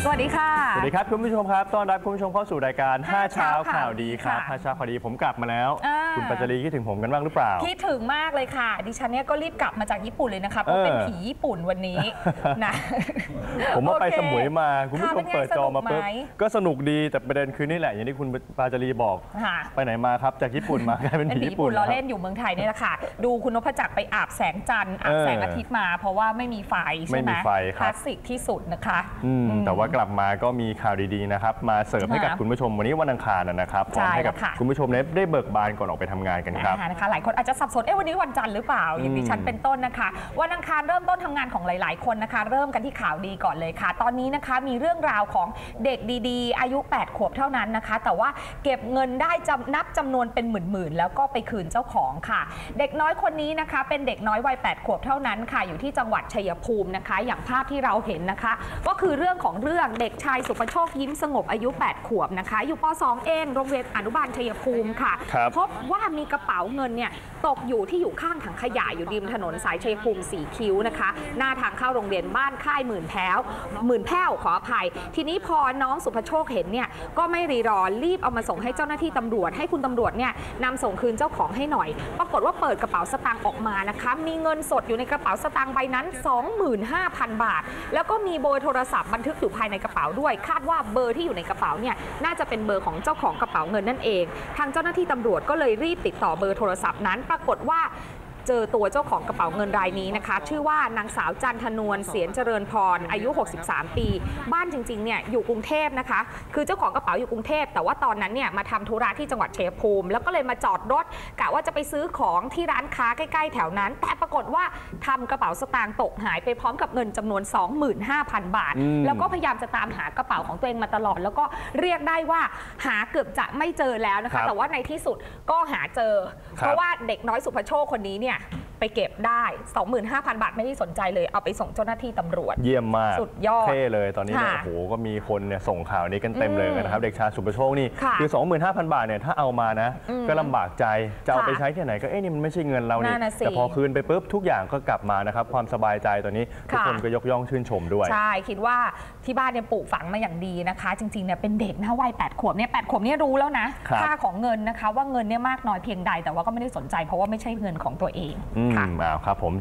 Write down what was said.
วัสดีค่ะสวัสดีครับคุณผู้ชมครับต้อนรับคุณผู้ชมเข้าสู่รายการ5เช้าข่าวดีครับ5เช้าข่าวดีผมกลับมาแล้วคุณปัจจรีคิดถึงผมกันบ้างหรือเปล่าคิดถึงมากเลยค่ะดิฉันเนี่ยก็รีบกลับมาจากญี่ปุ่นเลยนะคะเพราะเป็นผีญี่ปุ่นวันนี้นะผมมาไปสมุยมาคุณผู้ชมเปิดจอมาปุ๊บก็สนุกดีแต่ประเด็นคือนี่แหละอย่างที่คุณปัจจรีบอกไปไหนมาครับจากญี่ปุ่นมากลายเป็นผีญี่ปุ่นเราเล่นอยู่เมืองไทยนี่แหละค่ะดูคุณนพจักรไปอาบแสงจันทร์อาบแสงอาทิตย์มาเพราะว่าไม่มีไฟใช่ไหมคลาสสิกที่สุดนะคะแต่ว่ากลับมาก็มีข่าวดีๆนะครับมาเสิร์ฟให้กับคุณผู้ชมวันนี้วันอังคารนะครับพร้อมให้กับคุณผู้ชมได้เบิกบานก่อนออกไปทำงานกันครับนะคะหลายคนอาจจะสับสนวันนี้วันจันทร์หรือเปล่าอย่างดิฉันเป็นต้นนะคะวันอังคารเริ่มต้นทำงานของหลายๆคนนะคะเริ่มกันที่ข่าวดีก่อนเลยค่ะตอนนี้นะคะมีเรื่องราวของเด็กดีๆอายุ8ขวบเท่านั้นนะคะแต่ว่าเก็บเงินได้นับจำนวนเป็นหมื่นๆแล้วก็ไปคืนเจ้าของค่ะเด็กน้อยคนนี้นะคะเป็นเด็กน้อยวัย8ขวบเท่านั้นค่ะอยู่ที่จังหวัดชัยภูมินะคะอย่างภาพที่เราเห็นนะคะก็คือเรื่องของเรื่องเด็กชายสุภโชคยิ้มสงบอายุ8ขวบนะคะอยู่ป.2 เองโรงเรียนอนุบาลชัยภูมิค่ะพบว่ามีกระเป๋าเงินเนี่ยตกอยู่ที่อยู่ข้างถังขยะอยู่ริมถนนสายชัยภูมิ4คิ้วนะคะหน้าทางเข้าโรงเรียนบ้านค่ายหมื่นแพ้วขออภัยทีนี้พอน้องสุภโชคเห็นเนี่ยก็ไม่รีรอรีบเอามาส่งให้เจ้าหน้าที่ตำรวจให้คุณตำรวจเนี่ยนำส่งคืนเจ้าของให้หน่อยปรากฏว่าเปิดกระเป๋าสตางค์ออกมานะคะมีเงินสดอยู่ในกระเป๋าสตางค์ใบนั้น 25,000 บาทแล้วก็มีเบอร์โทรศัพท์บันทึกอยู่ภายในกระเป๋าด้วยคาดว่าเบอร์ที่อยู่ในกระเป๋าเนี่ยน่าจะเป็นเบอร์ของเจ้าของกระเป๋าเงินนั่นเองทางเจ้าหน้าที่ตำรวจก็เลยรีบติดต่อเบอร์โทรศัพท์นั้นปรากฏว่าเจอตัวเจ้าของกระเป๋าเงินรายนี้นะคะชื่อว่านางสาวจันทนวลเสียนเจริญพรอายุ63ปีบ้านจริงๆเนี่ยอยู่กรุงเทพนะคะคือเจ้าของกระเป๋าอยู่กรุงเทพแต่ว่าตอนนั้นเนี่ยมาทำธุระที่จังหวัดชัยภูมิแล้วก็เลยมาจอดรถกะว่าจะไปซื้อของที่ร้านค้าใกล้ๆแถวนั้นแต่ปรากฏว่าทำกระเป๋าสตางค์ตกหายไปพร้อมกับเงินจำนวน 25,000 บาทแล้วก็พยายามจะตามหากระเป๋าของตัวเองมาตลอดแล้วก็เรียกได้ว่าหาเกือบจะไม่เจอแล้วนะคะแต่ว่าในที่สุดก็หาเจอเพราะว่าเด็กน้อยสุภโชคคนนี้เนี่ยไปเก็บได้ 25,000 บาทไม่ได้สนใจเลยเอาไปส่งเจ้าหน้าที่ตำรวจเยี่ยมมากสุดยอดเท่เลยตอนนี้เนี่ยโอ้โหก็มีคนเนี่ยส่งข่าวนี้กันเต็มเลยนะครับเด็กชายสุภโชคนี่คือ 25,000 บาทเนี่ยถ้าเอามานะก็ลำบากใจจะเอาไปใช้ที่ไหนก็นี่มันไม่ใช่เงินเรานี่แต่พอคืนไปปุ๊บทุกอย่างก็กลับมานะครับความสบายใจตอนนี้ทุกคนก็ยกย่องชื่นชมด้วยใช่คิดว่าที่บ้านเนี่ยปลูกฝังมาอย่างดีนะคะจริงๆเนี่ยเป็นเด็กนะวัย8 ขวบเนี่ย8 ขวบเนี่ยรู้แล้วนะค่าของเงินนะคะว่าเงินเนี่ยมากน้อยเพียงใดแต่ว่าก็ไม่ได้สนใจเพราะว่าไม่ใช่เงินของตัวเองครับผม